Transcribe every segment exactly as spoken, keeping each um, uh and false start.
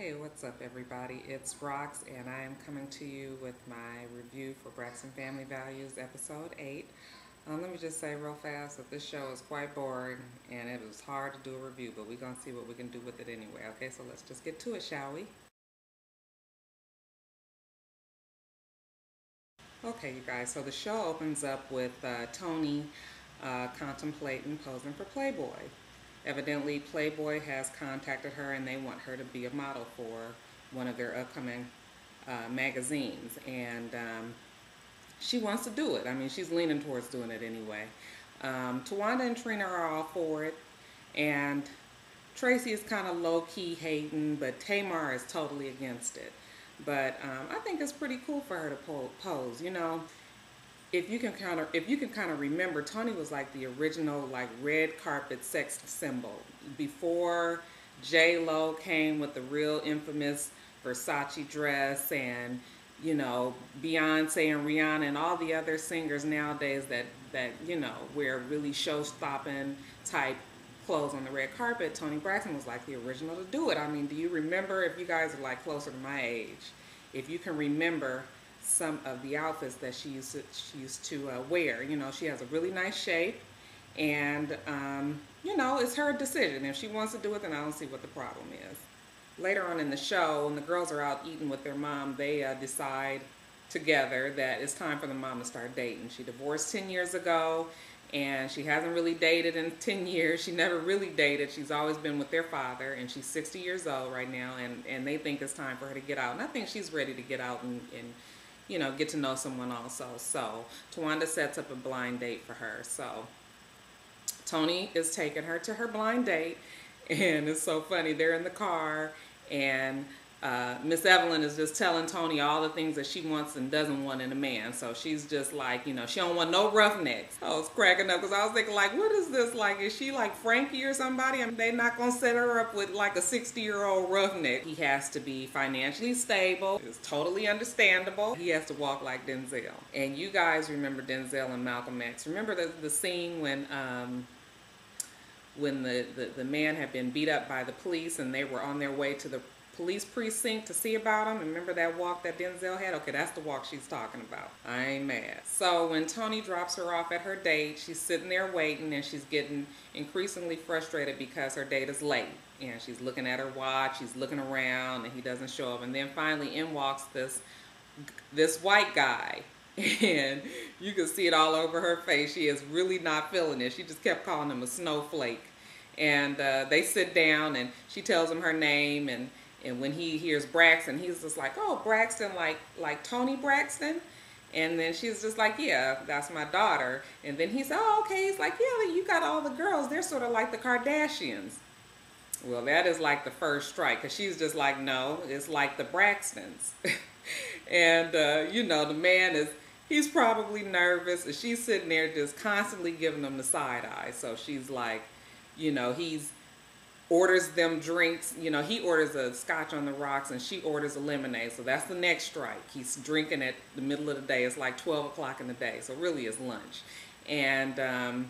Hey, what's up everybody? It's Rox and I am coming to you with my review for Braxton Family Values episode eight. Um, let me just say real fast that this show is quite boring and it was hard to do a review, but we're going to see what we can do with it anyway. Okay, so let's just get to it, shall we? Okay, you guys, so the show opens up with uh, Toni uh, contemplating posing for Playboy. Evidently, Playboy has contacted her and they want her to be a model for one of their upcoming uh, magazines. And um, she wants to do it. I mean, she's leaning towards doing it anyway. Um, Tawanda and Trina are all for it. And Tracy is kind of low-key hating, but Tamar is totally against it. But um, I think it's pretty cool for her to pose, you know. If you can kind of, if you can kind of remember, Toni was like the original like red carpet sex symbol before J Lo came with the real infamous Versace dress, and you know Beyonce and Rihanna and all the other singers nowadays that that you know wear really show-stopping type clothes on the red carpet. Toni Braxton was like the original to do it. I mean, do you remember, if you guys are like closer to my age, if you can remember some of the outfits that she used to, she used to uh, wear. You know, she has a really nice shape, and um, you know, it's her decision. If she wants to do it, then I don't see what the problem is. Later on in the show, when the girls are out eating with their mom, they uh, decide together that it's time for the mom to start dating. She divorced ten years ago, and she hasn't really dated in ten years. She never really dated. She's always been with their father, and she's sixty years old right now, and, and they think it's time for her to get out. And I think she's ready to get out and, and you know, get to know someone also. So Tawanda sets up a blind date for her. So Toni is taking her to her blind date, and it's so funny. They're in the car, and uh, Miss Evelyn is just telling Toni all the things that she wants and doesn't want in a man. So she's just like, you know, she don't want no roughnecks. I was cracking up because I was thinking, like, what is this? Like, is she like Frankie or somebody? I mean, they're not going to set her up with like a sixty-year-old roughneck. He has to be financially stable. It's totally understandable. He has to walk like Denzel. And you guys remember Denzel and Malcolm X. Remember the, the scene when... Um, when the, the, the man had been beat up by the police and they were on their way to the police precinct to see about him. Remember that walk that Denzel had? Okay, that's the walk she's talking about. I ain't mad. So when Toni drops her off at her date, she's sitting there waiting, and she's getting increasingly frustrated because her date is late. And she's looking at her watch, she's looking around, and he doesn't show up. And then finally in walks this, this white guy. And you can see it all over her face. She is really not feeling it. She just kept calling him a snowflake. And uh, they sit down, and she tells him her name, and And when he hears Braxton, he's just like, oh, Braxton, like like Toni Braxton? And then she's just like, yeah, that's my daughter. And then he said, oh, okay. He's like, yeah, you got all the girls. They're sort of like the Kardashians. Well, that is like the first strike, because she's just like, no, it's like the Braxtons. And, uh, you know, the man is, he's probably nervous. And she's sitting there just constantly giving him the side eye. So she's like, you know, he's, orders them drinks. You know, he orders a scotch on the rocks and she orders a lemonade. So that's the next strike. He's drinking at the middle of the day. It's like twelve o'clock in the day. So really it's lunch. And um,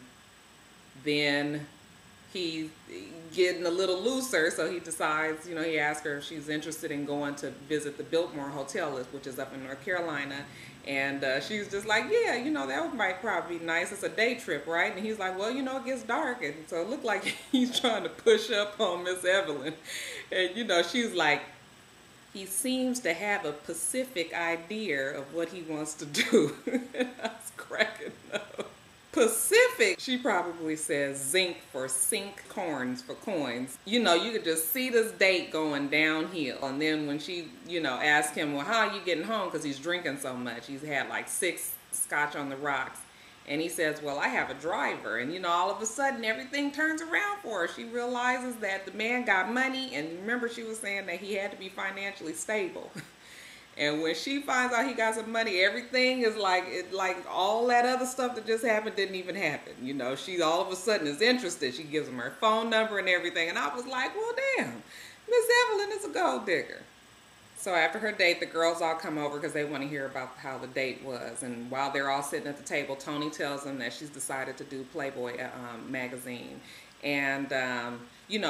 then he's getting a little looser. So he decides, you know, he asks her if she's interested in going to visit the Biltmore Hotel, which is up in North Carolina. And uh, she's just like, yeah, you know, that might probably be nice. It's a day trip, right? And he's like, well, you know, it gets dark. And so it looked like he's trying to push up on Miss Evelyn. And, you know, she's like, he seems to have a specific idea of what he wants to do. I was cracking up. Pacific, she probably says zinc for sink, corns for coins. You know, you could just see this date going downhill. And then when she, you know, asked him, well, how are you getting home? Because he's drinking so much. He's had like six scotch on the rocks. And he says, well, I have a driver. And, you know, all of a sudden everything turns around for her. She realizes that the man got money. And remember, she was saying that he had to be financially stable. And when she finds out he got some money, everything is like, it, like all that other stuff that just happened didn't even happen. You know, she all of a sudden is interested. She gives him her phone number and everything. And I was like, well, damn, Miss Evelyn is a gold digger. So after her date, the girls all come over because they want to hear about how the date was. And while they're all sitting at the table, Toni tells them that she's decided to do Playboy um, Magazine. And, um, you know,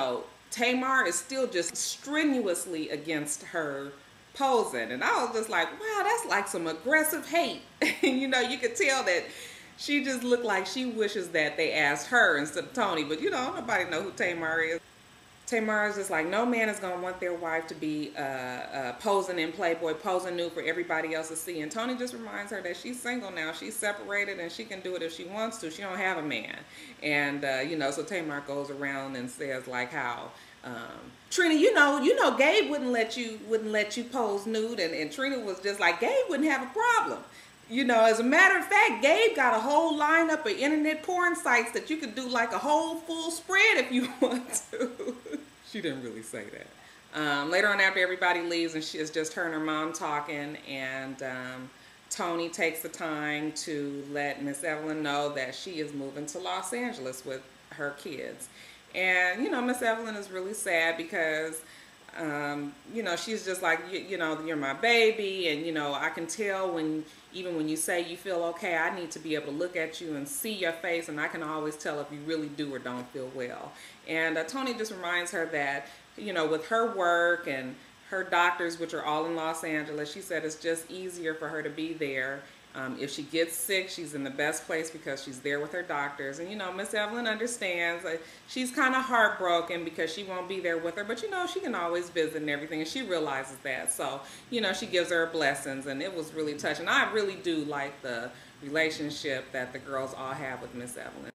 Tamar is still just strenuously against her posing. And I was just like, wow, that's like some aggressive hate. You know, you could tell that she just looked like she wishes that they asked her instead of Toni. But you know, nobody know who Tamar is. Tamar is just like, no man is going to want their wife to be uh, uh, posing in Playboy, posing nude for everybody else to see. And Toni just reminds her that she's single now. She's separated and she can do it if she wants to. She don't have a man. And, uh, you know, so Tamar goes around and says like how, um, Trina, you know, you know, Gabe wouldn't let you, wouldn't let you pose nude. And, and Trina was just like, Gabe wouldn't have a problem. You know, as a matter of fact, Gabe got a whole lineup of internet porn sites that you could do like a whole full spread if you want to. She didn't really say that. Um, later on, after everybody leaves and she is just her and her mom talking, and um, Toni takes the time to let Miss Evelyn know that she is moving to Los Angeles with her kids. And, you know, Miss Evelyn is really sad because Um, you know, she's just like, you, you know, you're my baby, and, you know, I can tell when, even when you say you feel okay, I need to be able to look at you and see your face, and I can always tell if you really do or don't feel well. And uh, Toni just reminds her that, you know, with her work and her doctors, which are all in Los Angeles, she said it's just easier for her to be there. Um, if she gets sick, she's in the best place because she's there with her doctors. And, you know, Miss Evelyn understands. Uh, she's kind of heartbroken because she won't be there with her. But, you know, she can always visit and everything. And she realizes that. So, you know, she gives her blessings. And it was really touching. I really do like the relationship that the girls all have with Miss Evelyn.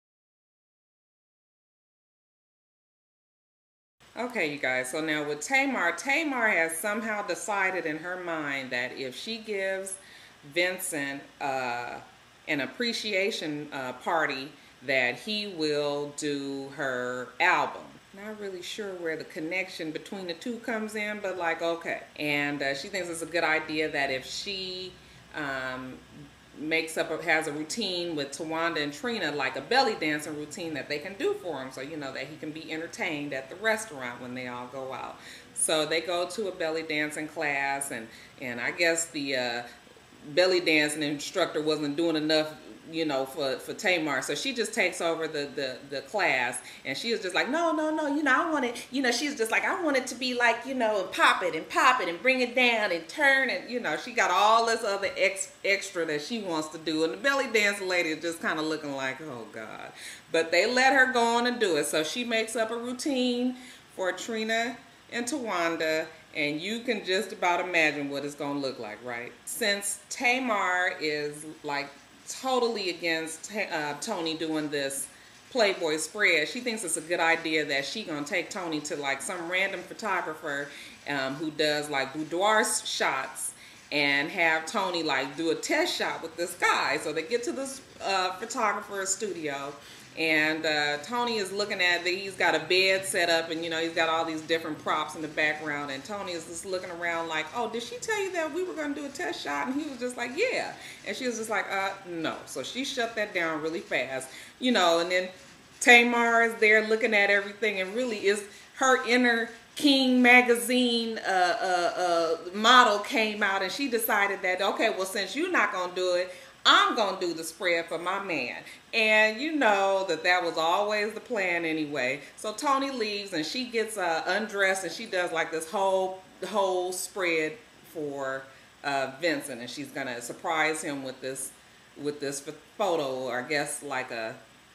Okay, you guys. So now with Tamar, Tamar has somehow decided in her mind that if she gives Vincent uh, an appreciation uh, party, that he will do her album. Not really sure where the connection between the two comes in, but like, okay. And uh, she thinks it's a good idea that if she um, makes up, a, has a routine with Tawanda and Trina, like a belly dancing routine that they can do for him, so you know that he can be entertained at the restaurant when they all go out. So they go to a belly dancing class, and and I guess the uh, belly dancing instructor wasn't doing enough, you know, for, for Tamar. So she just takes over the, the, the class, and she was just like, no, no, no, you know, I want it, you know, she's just like, I want it to be like, you know, pop it and pop it and bring it down and turn it, you know, she got all this other ex, extra that she wants to do. And the belly dancing lady is just kind of looking like, oh God. But they let her go on and do it. So she makes up a routine for Trina and Tawanda, and you can just about imagine what it's going to look like, right? Since Tamar is like totally against uh, Toni doing this Playboy spread, she thinks it's a good idea that she going to take Toni to like some random photographer um, who does like boudoir shots, and have Toni like do a test shot with this guy. So they get to this uh, photographer's studio, and uh, Toni is looking at the, he's got a bed set up, and you know, he's got all these different props in the background, and Toni is just looking around like, oh, did she tell you that we were going to do a test shot? And he was just like, yeah. And she was just like, uh, no. So she shut that down really fast, you know, and then Tamar is there looking at everything, and really is her inner King magazine uh, uh, uh, model came out, and she decided that, okay, well, since you're not going to do it, I'm going to do the spread for my man. And you know that that was always the plan anyway. So Toni leaves, and she gets uh, undressed, and she does like this whole whole spread for uh, Vincent, and she's going to surprise him with this with this photo, or I guess like a,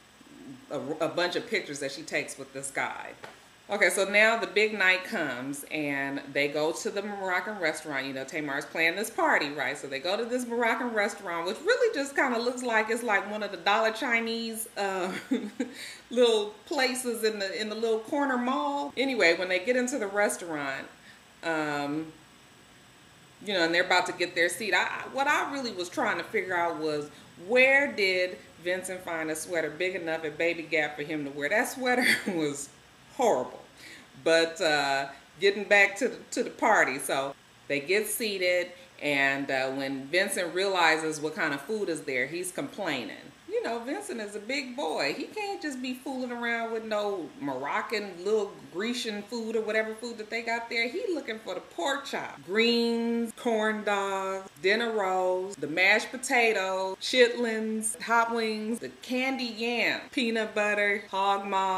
a, a bunch of pictures that she takes with this guy. Okay, so now the big night comes, and they go to the Moroccan restaurant. You know, Tamar's planning this party, right? So they go to this Moroccan restaurant, which really just kind of looks like it's like one of the Dollar Chinese uh, little places in the in the little corner mall. Anyway, when they get into the restaurant, um, you know, and they're about to get their seat, I, what I really was trying to figure out was, where did Vincent find a sweater big enough at Baby Gap for him to wear? That sweater was horrible. But uh, getting back to the, to the party, so they get seated, and uh, when Vincent realizes what kind of food is there, he's complaining. You know, Vincent is a big boy. He can't just be fooling around with no Moroccan little Grecian food or whatever food that they got there. He looking for the pork chop, greens, corn dogs, dinner rolls, the mashed potatoes, chitlins, hot wings, the candy yam, peanut butter, hog maw,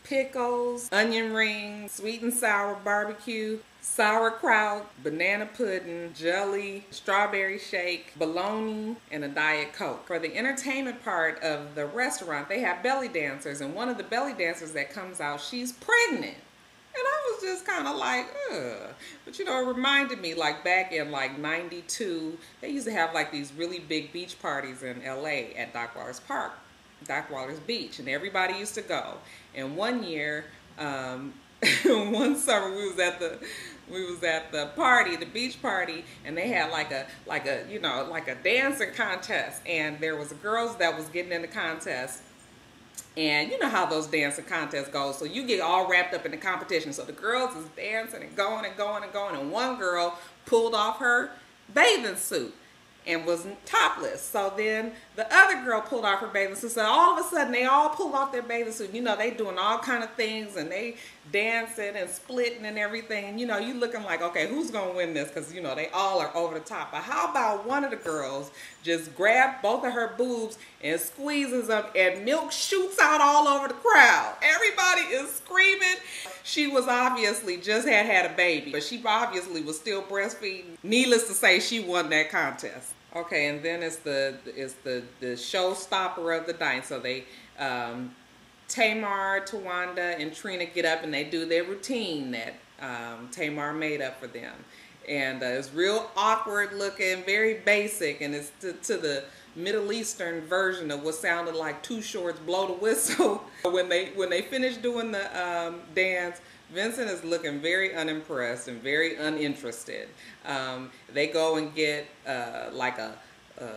pickles, onion rings, sweet and sour barbecue, sauerkraut, banana pudding, jelly, strawberry shake, bologna, and a Diet Coke. For the entertainment part of the restaurant, they have belly dancers, and one of the belly dancers that comes out, she's pregnant. And I was just kind of like, ugh. But you know, it reminded me, like back in like ninety-two, they used to have like these really big beach parties in L A at Dock Waters Park, Dock Waters Beach, and everybody used to go. And one year, um, one summer we was at the we was at the party, the beach party, and they had like a like a you know like a dancing contest, and there was girls that was getting in the contest. And you know how those dancing contests go, so you get all wrapped up in the competition. So the girls is dancing and going and going and going, and one girl pulled off her bathing suit and was topless. So then the other girl pulled off her bathing suit. So all of a sudden they all pulled off their bathing suit. You know, they doing all kind of things, and they dancing and splitting and everything. And you know, you looking like, okay, who's gonna win this? Because you know, they all are over the top. But how about one of the girls just grabbed both of her boobs and squeezes them, and milk shoots out all over the crowd. Everybody is screaming. She was obviously just had had a baby, but she obviously was still breastfeeding. Needless to say, she won that contest. Okay, and then it's the it's the the showstopper of the night. So they um, Tamar, Tawanda, and Trina get up and they do their routine that um, Tamar made up for them, and uh, it's real awkward looking, very basic, and it's to, to the Middle Eastern version of what sounded like Too Short's "Blow the Whistle." when they when they finish doing the um, dance, Vincent is looking very unimpressed and very uninterested. Um, they go and get uh, like a, a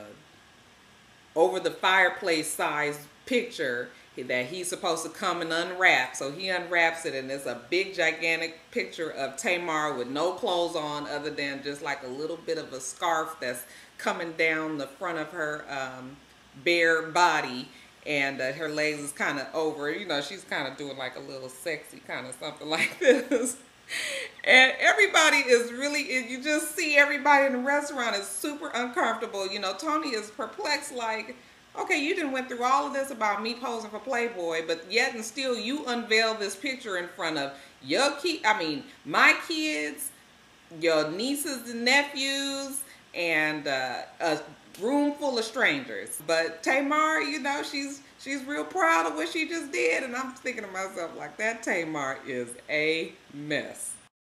over the fireplace size picture that he's supposed to come and unwrap. So he unwraps it, and it's a big gigantic picture of Tamar with no clothes on other than just like a little bit of a scarf that's coming down the front of her um, bare body, and uh, her legs is kind of over. You know, she's kind of doing like a little sexy kind of something like this. And everybody is really, you just see everybody in the restaurant is super uncomfortable. You know, Toni is perplexed like, okay, you done went through all of this about me posing for Playboy, but yet and still you unveil this picture in front of your kid, I mean, my kids, your nieces and nephews, and uh, a room full of strangers. But Tamar, you know, she's she's real proud of what she just did, and I'm thinking to myself like, that Tamar is a mess.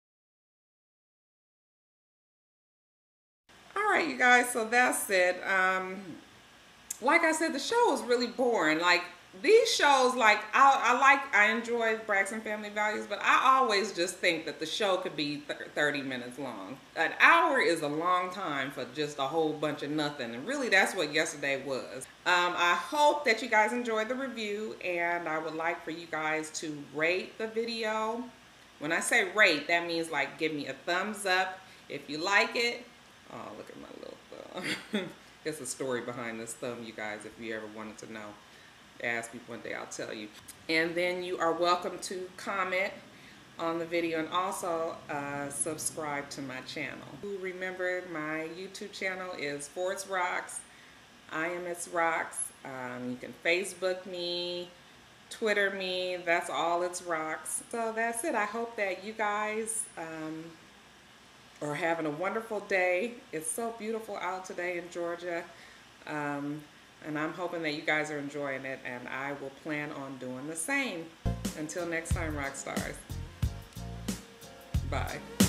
All right, you guys, so that's it. Um, like I said, the show was really boring. Like these shows, like I, I like, I enjoy Braxton Family Values, but I always just think that the show could be thirty minutes long. An hour is a long time for just a whole bunch of nothing, and really that's what yesterday was. Um, I hope that you guys enjoyed the review, and I would like for you guys to rate the video. When I say rate, that means like give me a thumbs up if you like it. Oh, look at my little thumb. There's a story behind this thumb, you guys, if you ever wanted to know. Ask me one day, I'll tell you. And then you are welcome to comment on the video, and also uh, subscribe to my channel. Remember, my YouTube channel is for itsrox. I am itsrox. Um, you can Facebook me, Twitter me. That's all itsrox. So that's it. I hope that you guys um, are having a wonderful day. It's so beautiful out today in Georgia. Um, And I'm hoping that you guys are enjoying it, and I will plan on doing the same. Until next time, rock stars. Bye.